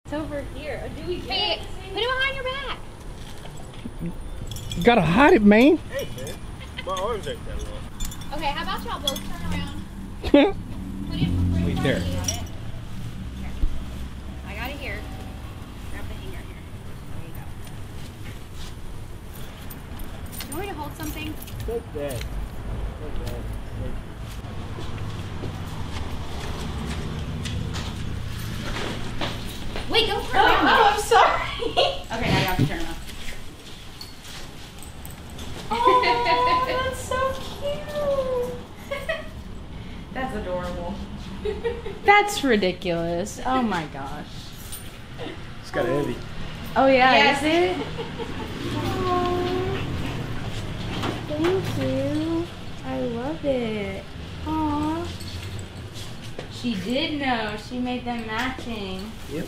It's over here. Do we get it? Put it behind your back. You gotta hide it, man. Hey, man. My arms ain't that long. Okay, how about y'all both turn around? Put it Wait, there. I got it here. Grab the hanger here. There you go. You want me to hold something? Take that. Take that. Wait, don't turn around. Oh, I'm sorry. Okay, now you have to turn around. Oh, that's so cute. That's adorable. That's ridiculous. Oh my gosh. It's got a heavy. Oh yeah, Yes. is it? Aww. Thank you. I love it. Aww. She did know. She made them matching. Yep.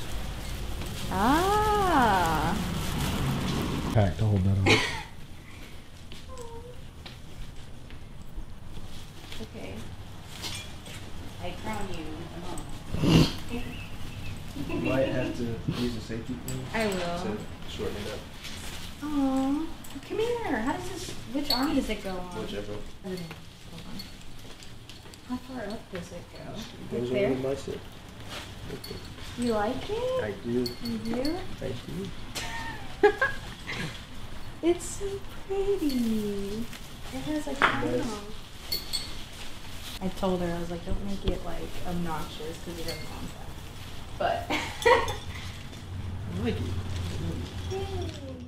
Ah. Pack to hold that on. Okay. I crown you. You might have to use a safety pin I will. to shorten it up. Aww. Come here. How does this? Which arm does it go on? Whichever. Hold on. How far up does it go? It goes Right there? over my foot. You like it? I do. You do? I do. It's so pretty. It has like a Nice. I told her, I was like, don't make it like obnoxious because it doesn't want that. But I like it. Yay.